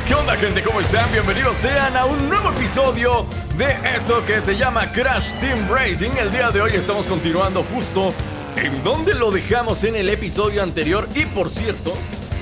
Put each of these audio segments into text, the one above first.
¿Qué onda, gente? ¿Cómo están? Bienvenidos sean a un nuevo episodio de esto que se llama Crash Team Racing. El día de hoy estamos continuando justo en donde lo dejamos en el episodio anterior. Y por cierto,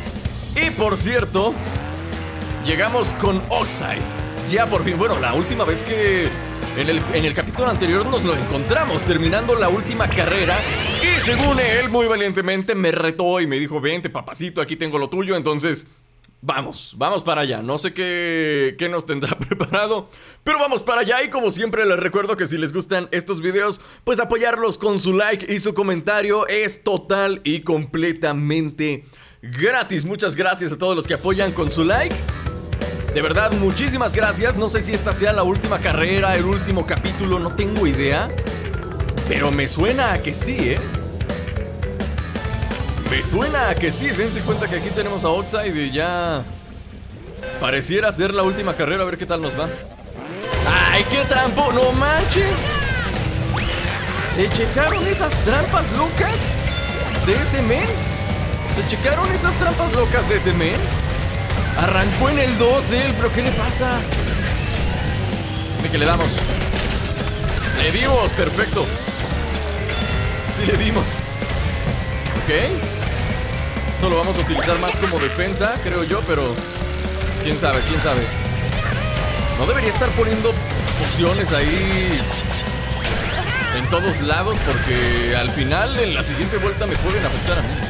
llegamos con Oxide. Ya por fin, bueno, la última vez que en el capítulo anterior nos lo encontramos terminando la última carrera. Y según él, muy valientemente me retó y me dijo: vente, papacito, aquí tengo lo tuyo. Entonces, vamos para allá. No sé qué nos tendrá preparado, pero vamos para allá. Y como siempre les recuerdo que si les gustan estos videos, pues apoyarlos con su like y su comentario. Es total y completamente gratis. Muchas gracias a todos los que apoyan con su like. De verdad, muchísimas gracias. No sé si esta sea la última carrera, el último capítulo, no tengo idea, pero me suena a que sí, ¿eh? Me suena a que sí. Dense cuenta que aquí tenemos a Oxide y ya pareciera ser la última carrera. A ver qué tal nos va. ¡Ay, qué trampo! ¡No manches! ¿Se checaron esas trampas locas de ese men? ¿Se checaron esas trampas locas de ese men? Arrancó en el 2 él, pero ¿qué le pasa? Dime que le damos. Le dimos, perfecto. Sí le dimos. Ok. Esto lo vamos a utilizar más como defensa, creo yo, pero quién sabe. No debería estar poniendo pociones ahí en todos lados, porque al final, en la siguiente vuelta, me pueden afectar a mí.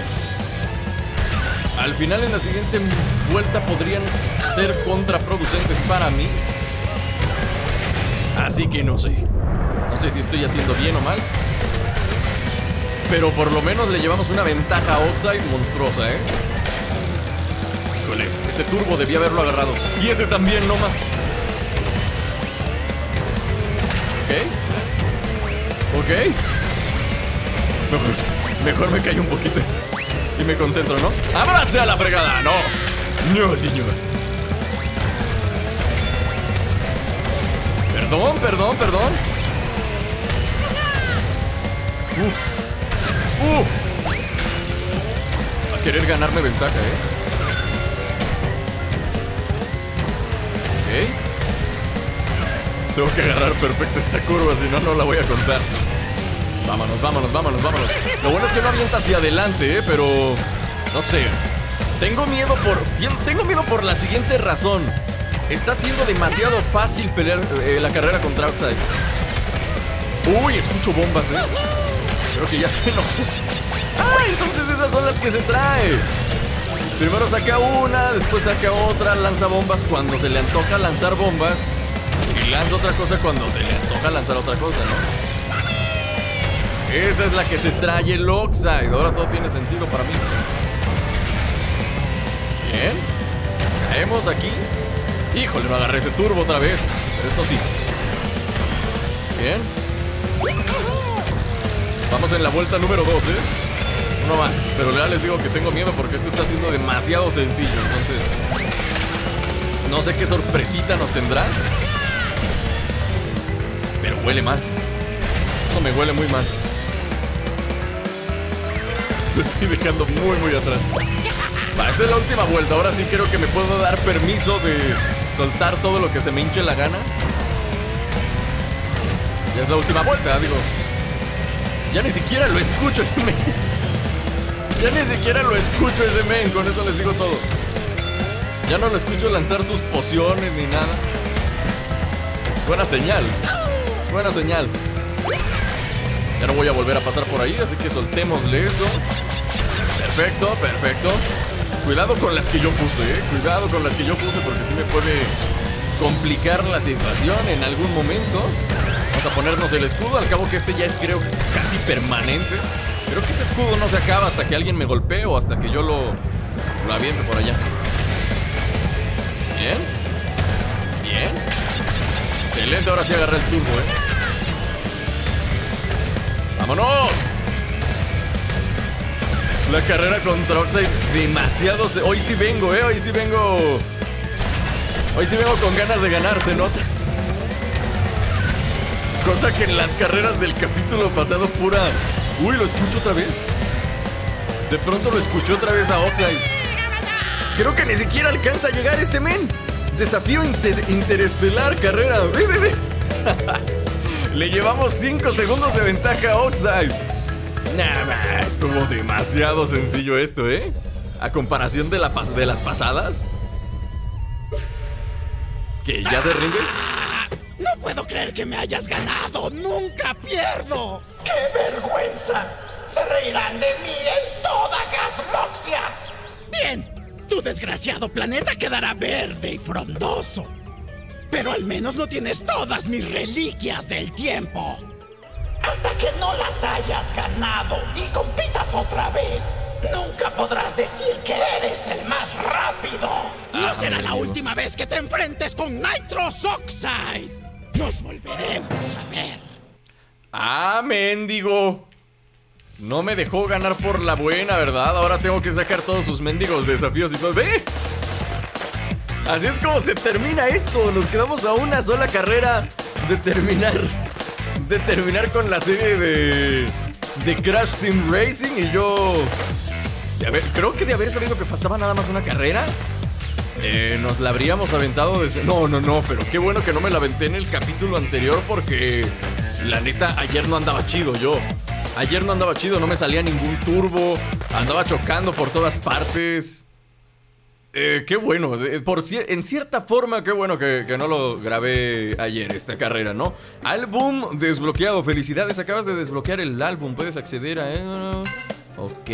Al final, en la siguiente vuelta, podrían ser contraproducentes para mí. Así que no sé. No sé si estoy haciendo bien o mal, pero por lo menos le llevamos una ventaja a Oxide monstruosa, ¿eh? Híjole, ese turbo debía haberlo agarrado. Y ese también, no más. Ok. Mejor me callo un poquito y me concentro, ¿no? ¡Abrace a la fregada! ¡No! ¡No, señor! Perdón. Uf. Va a querer ganarme ventaja, ¿eh? Ok. Tengo que agarrar perfecto esta curva, si no, no la voy a contar. Vámonos. Lo bueno es que no avienta hacia adelante, pero no sé. Tengo miedo por la siguiente razón. Está siendo demasiado fácil pelear la carrera contra Oxide. Uy, escucho bombas, Creo que ya se enojó. ¡Ah! Entonces esas son las que se trae. Primero saca una, después saca otra, lanza bombas cuando se le antoja lanzar bombas, y lanza otra cosa cuando se le antoja lanzar otra cosa, ¿no? Esa es la que se trae el Oxide. Ahora todo tiene sentido para mí. Bien. Caemos aquí. Híjole, no agarré ese turbo otra vez, pero esto sí. Bien. Vamos en la vuelta número 2, Uno más, pero ya les digo que tengo miedo porque esto está siendo demasiado sencillo. Entonces, no sé qué sorpresita nos tendrá, pero huele mal. Esto me huele muy mal. Lo estoy dejando muy atrás. Va, esta es la última vuelta. Ahora sí creo que me puedo dar permiso de soltar todo lo que se me hinche la gana. Ya es la última vuelta, digo. Ya ni siquiera lo escucho ese men. Con eso les digo todo. Ya no lo escucho lanzar sus pociones ni nada. Buena señal. Ya no voy a volver a pasar por ahí, así que soltémosle eso. Perfecto. Cuidado con las que yo puse, porque sí me puede complicar la situación en algún momento. Vamos a ponernos el escudo, al cabo que este ya es, creo, casi permanente. Creo que ese escudo no se acaba hasta que alguien me golpee o hasta que yo lo aviente por allá. Bien. Excelente, ahora sí agarré el turbo, ¡Vámonos! La carrera contra Oxide, demasiado. Hoy sí vengo, Hoy sí vengo con ganas de ganar, se nota. Cosa que en las carreras del capítulo pasado pura... Uy, lo escucho otra vez. De pronto lo escuché otra vez a Oxide. Creo que ni siquiera alcanza a llegar este men. Desafío interestelar, carrera. Ve, ve, ve. Le llevamos 5 segundos de ventaja a Oxide. Nah, estuvo demasiado sencillo esto, ¿eh? A comparación de las pasadas. ¿Que ya se rinde? No puedo creer que me hayas ganado. ¡Nunca pierdo! ¡Qué vergüenza! Se reirán de mí en toda Gasmoxia. Bien, tu desgraciado planeta quedará verde y frondoso. Pero al menos no tienes todas mis reliquias del tiempo. Hasta que no las hayas ganado y compitas otra vez, nunca podrás decir que eres el más rápido. No será la última vez que te enfrentes con Nitrous Oxide. Nos volveremos a ver. Ah, mendigo. No me dejó ganar por la buena, ¿verdad? Ahora tengo que sacar todos sus mendigos desafíos y todo. ¡Ve! Así es como se termina esto. Nos quedamos a una sola carrera de terminar con la serie de Crash Team Racing. Y yo... creo que de haber sabido que faltaba nada más una carrera, nos la habríamos aventado desde... No, pero qué bueno que no me la aventé en el capítulo anterior, porque la neta, ayer no andaba chido yo. Ayer no andaba chido, no me salía ningún turbo. Andaba chocando por todas partes. Qué bueno, en cierta forma, qué bueno que no lo grabé ayer, esta carrera, ¿no? Álbum desbloqueado, felicidades, acabas de desbloquear el álbum. Puedes acceder a... Ok.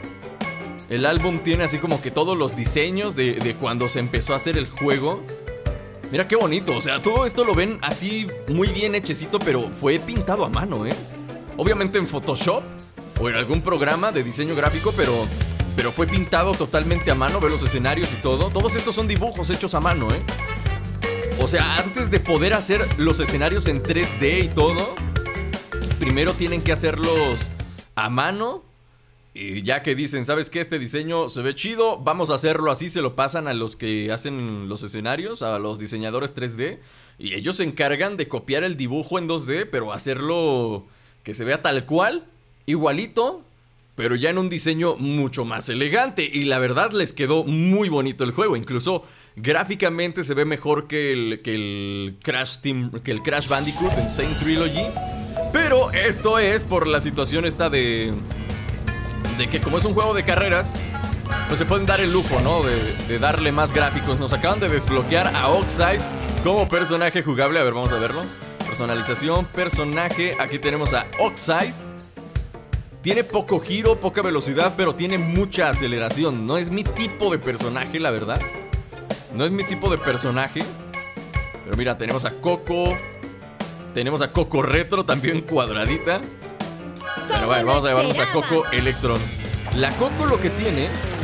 El álbum tiene así como que todos los diseños de cuando se empezó a hacer el juego. Mira qué bonito, o sea, todo esto lo ven así muy bien hechecito, pero fue pintado a mano, ¿eh? Obviamente en Photoshop o en algún programa de diseño gráfico, pero fue pintado totalmente a mano. Ve los escenarios y todo. Todos estos son dibujos hechos a mano, ¿eh? O sea, antes de poder hacer los escenarios en 3D y todo, primero tienen que hacerlos a mano. Y ya que dicen, ¿sabes qué? Este diseño se ve chido, vamos a hacerlo así. Se lo pasan a los que hacen los escenarios, a los diseñadores 3D. Y ellos se encargan de copiar el dibujo en 2D, pero hacerlo que se vea tal cual, igualito, pero ya en un diseño mucho más elegante. Y la verdad les quedó muy bonito el juego. Incluso gráficamente se ve mejor que el Crash Bandicoot Insane Trilogy. Pero esto es por la situación esta de que como es un juego de carreras, pues se pueden dar el lujo, ¿no? De darle más gráficos. Nos acaban de desbloquear a Oxide como personaje jugable. A ver, vamos a verlo. Personalización, personaje. Aquí tenemos a Oxide. Tiene poco giro, poca velocidad, pero tiene mucha aceleración. No es mi tipo de personaje, la verdad. No es mi tipo de personaje. Pero mira, tenemos a Coco. Tenemos a Coco Retro, también cuadradita. Pero bueno, vamos a llevarnos a Coco Electron. La Coco lo que tiene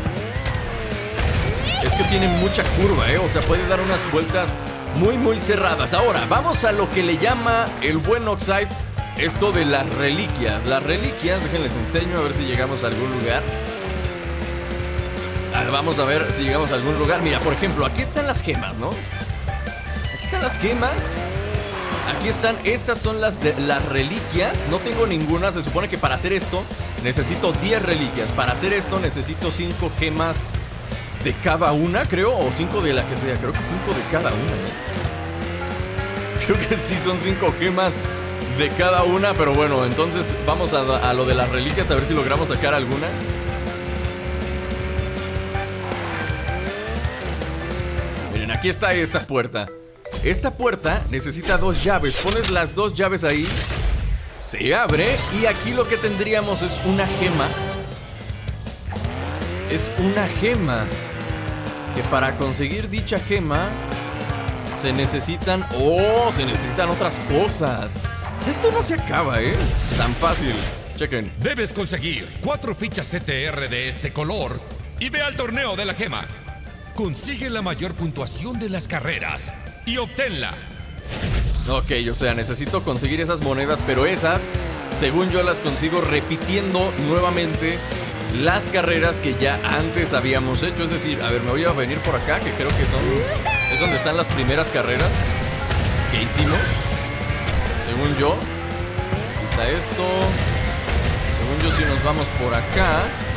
es que tiene mucha curva, ¿eh? O sea, puede dar unas vueltas muy cerradas. Ahora, vamos a lo que le llama el buen Oxide, esto de las reliquias. Las reliquias, déjenles enseño a ver si llegamos a algún lugar. Vamos a ver si llegamos a algún lugar. Mira, por ejemplo, aquí están las gemas, ¿no? Aquí están las gemas. Aquí están, estas son las reliquias. No tengo ninguna, se supone que para hacer esto necesito 10 reliquias. Para hacer esto necesito 5 gemas de cada una, creo. O 5 de la que sea, creo que 5 de cada una, ¿no? Creo que sí son 5 gemas de cada una. Pero bueno, entonces vamos a lo de las reliquias, a ver si logramos sacar alguna. Miren, aquí está esta puerta. Esta puerta necesita 2 llaves. Pones las 2 llaves ahí, se abre y aquí lo que tendríamos es una gema. Es una gema que para conseguir dicha gema se necesitan... ¡Oh! Se necesitan otras cosas. O sea, esto no se acaba, ¿eh? Tan fácil. Chequen. Debes conseguir 4 fichas CTR de este color y ve al torneo de la gema. Consigue la mayor puntuación de las carreras y obténla. Ok, o sea, necesito conseguir esas monedas, pero esas, según yo, las consigo repitiendo nuevamente las carreras que ya antes habíamos hecho. Es decir, a ver, me voy a venir por acá, que creo que es donde están las primeras carreras que hicimos, según yo. Aquí está esto. Según yo, si nos vamos por acá,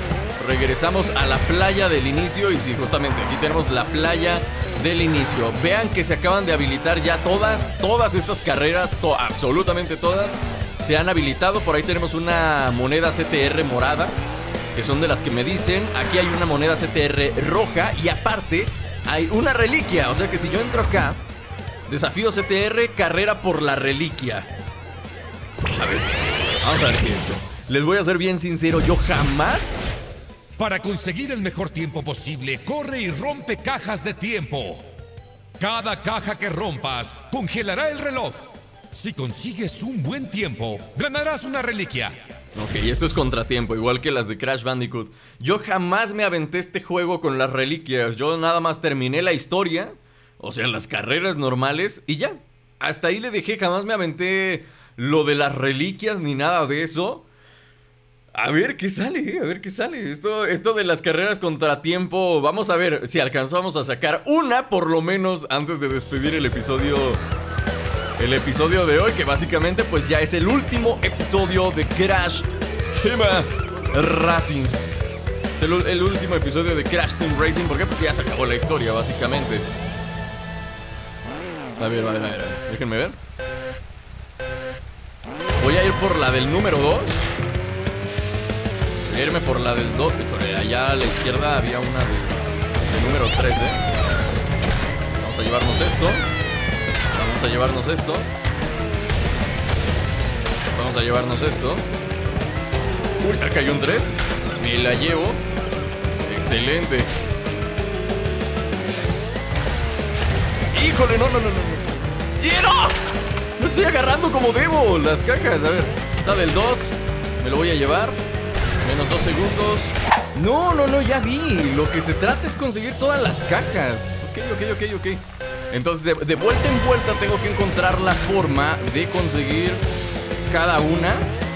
regresamos a la playa del inicio. Y sí, justamente aquí tenemos la playa del inicio. Vean que se acaban de habilitar ya todas estas carreras, absolutamente todas se han habilitado. Por ahí tenemos una moneda CTR morada, que son de las que me dicen. Aquí hay una moneda CTR roja y aparte hay una reliquia. O sea que si yo entro acá, desafío CTR, carrera por la reliquia. A ver, vamos a ver qué es esto. Les voy a ser bien sincero, yo jamás... Para conseguir el mejor tiempo posible, corre y rompe cajas de tiempo. Cada caja que rompas congelará el reloj. Si consigues un buen tiempo, ganarás una reliquia. Ok, esto es contratiempo, igual que las de Crash Bandicoot. Yo jamás me aventé este juego con las reliquias. Yo nada más terminé la historia, o sea, las carreras normales, y ya. Hasta ahí le dejé, jamás me aventé lo de las reliquias ni nada de eso. A ver qué sale, a ver qué sale. Esto de las carreras contratiempo, vamos a ver si alcanzamos a sacar una por lo menos antes de despedir el episodio. El episodio de hoy, que básicamente pues ya es el último episodio de Crash Team Racing. Es el último episodio de Crash Team Racing. ¿Por qué? Porque ya se acabó la historia, básicamente. A ver, déjenme ver. Voy a ir por la del número 2. Voy a irme por la del 2. Híjole, allá a la izquierda había una del número 3, Vamos a llevarnos esto. Vamos a llevarnos esto. Vamos a llevarnos esto. Uy, acá hay un 3. Me la llevo. Excelente. Híjole, no. ¡Y no! No estoy agarrando como debo las cajas. A ver, está del 2. Me lo voy a llevar. Menos 2 segundos. No, ya vi. Lo que se trata es conseguir todas las cajas. Ok. Entonces de vuelta en vuelta tengo que encontrar la forma de conseguir cada una.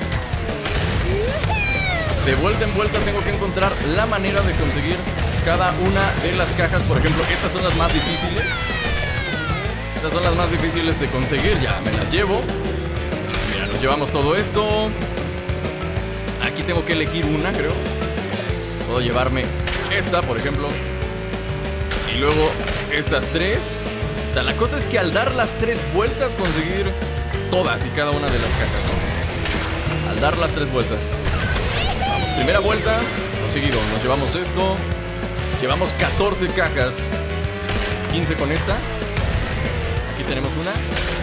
De vuelta en vuelta tengo que encontrar la manera de conseguir cada una de las cajas. Por ejemplo, estas son las más difíciles. Estas son las más difíciles de conseguir. Ya me las llevo. Mira, nos llevamos todo esto. Aquí tengo que elegir una, creo. Puedo llevarme esta, por ejemplo. Y luego estas 3. O sea, la cosa es que al dar las 3 vueltas conseguir todas y cada una de las cajas, ¿no? Al dar las 3 vueltas. Vamos, primera vuelta, conseguido. Nos llevamos esto. Llevamos 14 cajas. 15 con esta. Aquí tenemos una.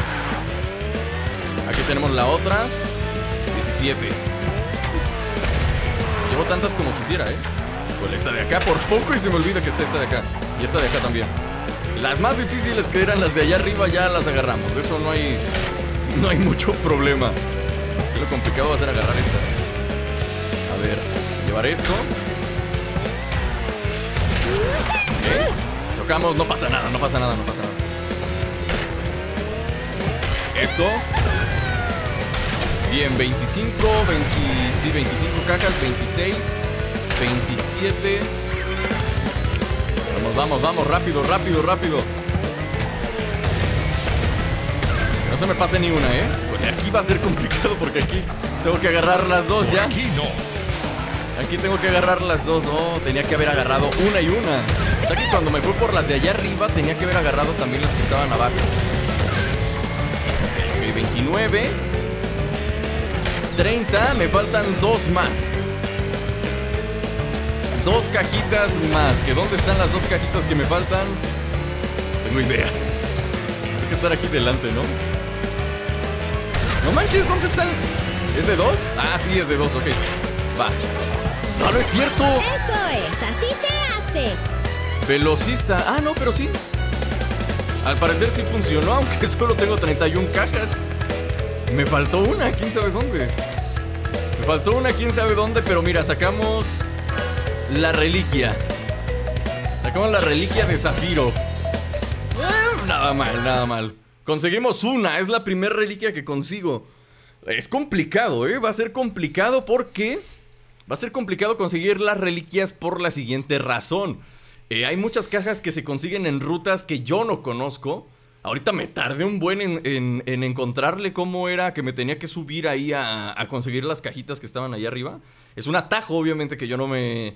Aquí tenemos la otra. 17. Llevo tantas como quisiera, Con esta de acá por poco y se me olvida que está esta de acá. Y esta de acá también. Las más difíciles, que eran las de allá arriba, ya las agarramos. De eso no hay mucho problema. Lo complicado va a ser agarrar estas. A ver, llevar esto. Okay. Chocamos, no pasa nada. Esto. Bien, 25 cajas, 26, 27. Vamos, rápido. No se me pase ni una, Pues aquí va a ser complicado porque aquí tengo que agarrar las dos ya. Aquí no. Aquí tengo que agarrar las dos. Oh, tenía que haber agarrado una y una. O sea que cuando me fui por las de allá arriba tenía que haber agarrado también las que estaban abajo. Ok, 29. 30, me faltan 2 más. 2 cajitas más. ¿Que dónde están las 2 cajitas que me faltan? Tengo idea. Tengo que estar aquí delante, ¿no? No manches, ¿dónde están? ¿Es de 2? Ah, sí, es de 2, ok. Va. No es cierto. Eso es, así se hace. Velocista. Ah, no, pero sí. Al parecer sí funcionó, aunque solo tengo 31 cajas. Me faltó una, quién sabe dónde. Pero mira, sacamos la reliquia. Sacamos la reliquia de Zafiro. Nada mal. Conseguimos una, es la primera reliquia que consigo. Es complicado, va a ser complicado porque va a ser complicado conseguir las reliquias por la siguiente razón. Hay muchas cajas que se consiguen en rutas que yo no conozco. Ahorita me tardé un buen en encontrarle cómo era que me tenía que subir ahí a conseguir las cajitas que estaban ahí arriba. Es un atajo, obviamente, que yo no me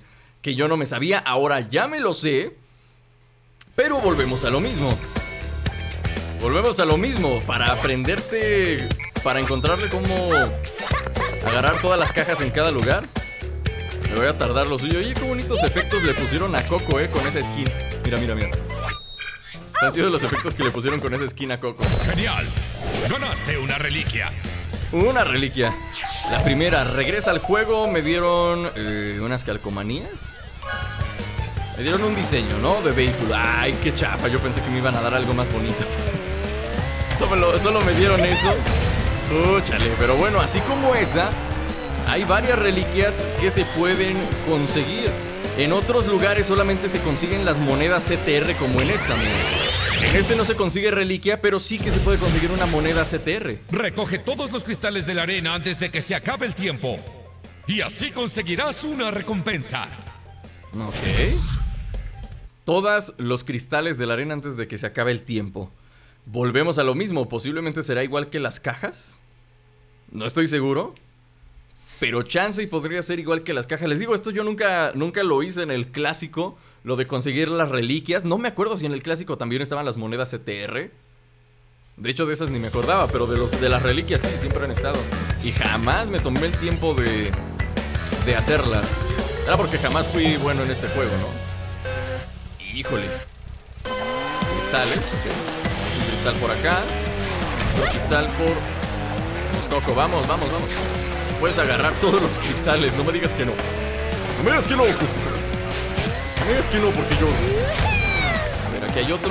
que yo no me sabía, ahora ya me lo sé. Pero volvemos a lo mismo. Volvemos a lo mismo, para aprenderte, para encontrarle cómo agarrar todas las cajas en cada lugar. Me voy a tardar lo suyo. Oye, qué bonitos efectos le pusieron a Coco, con esa skin. Mira, mira, mira. Están chidos los efectos que le pusieron con esa skin a Coco. ¡Genial! ¡Ganaste una reliquia! Una reliquia. La primera, regresa al juego. Me dieron unas calcomanías. Me dieron un diseño, ¿no? De vehículo. Ay, qué chafa. Yo pensé que me iban a dar algo más bonito. Solo me dieron eso. Chale. Pero bueno, así como esa, hay varias reliquias que se pueden conseguir. En otros lugares solamente se consiguen las monedas CTR, como en esta, mira. En este no se consigue reliquia, pero sí que se puede conseguir una moneda CTR. Recoge todos los cristales de la arena antes de que se acabe el tiempo. Y así conseguirás una recompensa. Ok. Todos los cristales de la arena antes de que se acabe el tiempo. Volvemos a lo mismo. Posiblemente será igual que las cajas. No estoy seguro. Pero chance y podría ser igual que las cajas. Les digo, esto yo nunca lo hice en el clásico. Lo de conseguir las reliquias. No me acuerdo si en el clásico también estaban las monedas CTR. De hecho, de esas ni me acordaba. Pero de las reliquias sí, siempre han estado. Y jamás me tomé el tiempo de hacerlas. Era porque jamás fui bueno en este juego, ¿no? Híjole. Cristales, ok. Un cristal por acá. Otro cristal por... Vamos, Coco, vamos, vamos, vamos. Puedes agarrar todos los cristales, no me digas que no. No me digas que no, Coco. No me digas que no, porque yo... A ver, aquí hay otro.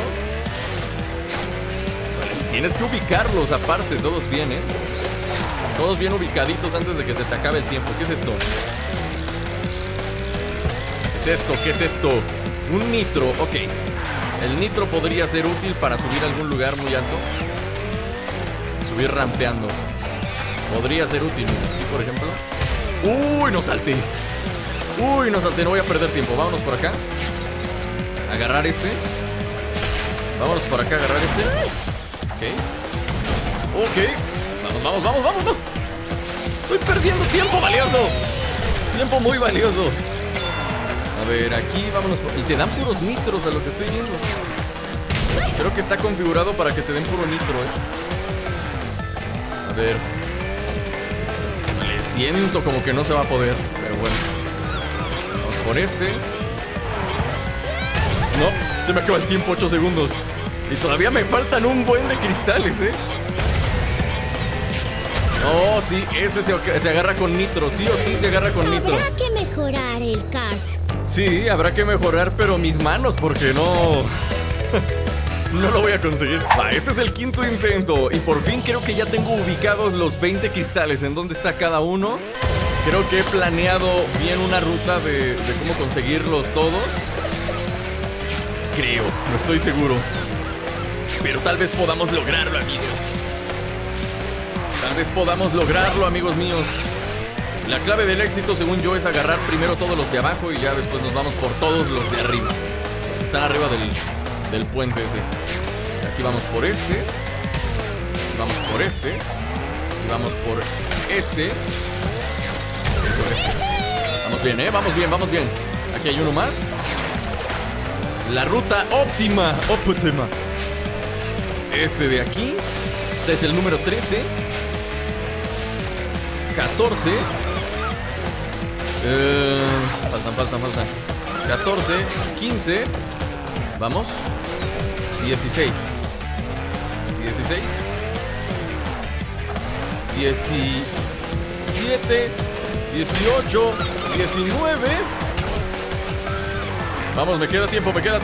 Vale, tienes que ubicarlos aparte, todos bien, Todos bien ubicaditos antes de que se te acabe el tiempo. ¿Qué es esto? ¿Qué es esto? ¿Qué es esto? Un nitro, ok. El nitro podría ser útil para subir a algún lugar muy alto. Subir rampeando. Podría ser útil, aquí por ejemplo. ¡Uy, no salté! ¡Uy, no salté! No voy a perder tiempo. Vámonos por acá. Agarrar este. Vámonos por acá, agarrar este. Ok. Ok. Vamos, vamos, vamos, vamos, vamos. Estoy perdiendo tiempo valioso. Tiempo muy valioso. A ver, aquí vámonos. Y te dan puros nitros a lo que estoy viendo. Creo que está configurado para que te den puro nitro, A ver. Vale, siento como que no se va a poder. Pero bueno. Vamos por este. No, se me acaba el tiempo, 8 segundos. Y todavía me faltan un buen de cristales, Oh, sí, ese se agarra con nitro. Sí o sí se agarra con nitro. Habrá que mejorar el kart. Sí, habrá que mejorar, pero mis manos, porque no... no lo voy a conseguir. Va, este es el quinto intento. Y por fin creo que ya tengo ubicados los 20 cristales. ¿En dónde está cada uno? Creo que he planeado bien una ruta de cómo conseguirlos todos. Creo, no estoy seguro. Pero tal vez podamos lograrlo, amigos. Tal vez podamos lograrlo, amigos míos. La clave del éxito, según yo, es agarrar primero todos los de abajo y ya después nos vamos por todos los de arriba. Los que están arriba del puente ese. Aquí vamos por este. Vamos por este. Y vamos por este. Eso es. Vamos bien, vamos bien, vamos bien. Aquí hay uno más. La ruta óptima. Óptima. Este de aquí. Ese es el número 13. 14. Faltan. 14, 15. Vamos. 16. 16. 17. 18. 19. Vamos, me queda tiempo, 20.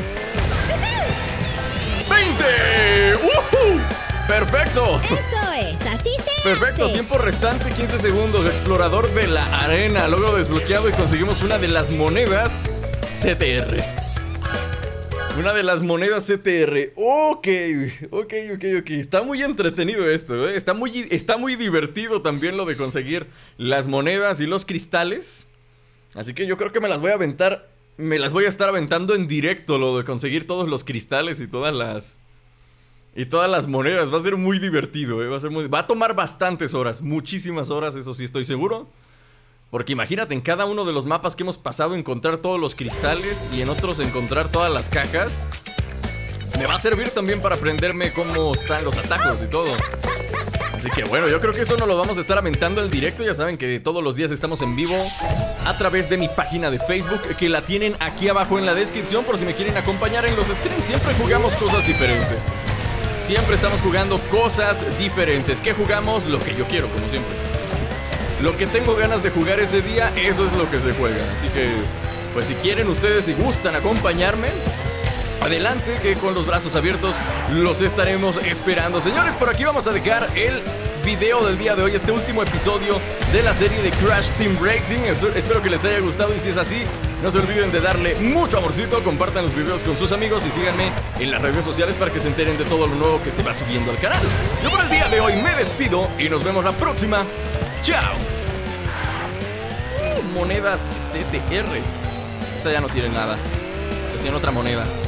¡Perfecto! Eso es, así se Perfecto, hace. tiempo restante, 15 segundos. Explorador de la arena, logro desbloqueado y conseguimos una de las monedas CTR. Una de las monedas CTR. Ok. Está muy entretenido esto, Está muy divertido también lo de conseguir las monedas y los cristales. Así que yo creo que me las voy a aventar. Me las voy a estar aventando en directo, lo de conseguir todos los cristales y todas las monedas. Va a ser muy divertido, Va a tomar bastantes horas, muchísimas horas, eso sí estoy seguro. Porque imagínate, en cada uno de los mapas que hemos pasado encontrar todos los cristales y en otros encontrar todas las cajas. Me va a servir también para aprenderme cómo están los atajos y todo. Así que bueno, yo creo que eso no lo vamos a estar aventando en directo. Ya saben que todos los días estamos en vivo a través de mi página de Facebook, que la tienen aquí abajo en la descripción por si me quieren acompañar en los streams. Siempre jugamos cosas diferentes. Siempre estamos jugando cosas diferentes. ¿Qué jugamos? Lo que yo quiero, como siempre. Lo que tengo ganas de jugar ese día, eso es lo que se juega. Así que, pues si quieren ustedes, si gustan acompañarme, adelante, que con los brazos abiertos los estaremos esperando. Señores, por aquí vamos a dejar el video del día de hoy, este último episodio de la serie de Crash Team Racing. Espero que les haya gustado y si es así, no se olviden de darle mucho amorcito, compartan los videos con sus amigos y síganme en las redes sociales para que se enteren de todo lo nuevo que se va subiendo al canal. Yo por el día de hoy me despido y nos vemos la próxima. ¡Chao! Monedas CTR. Esta ya no tiene nada. Esta tiene otra moneda.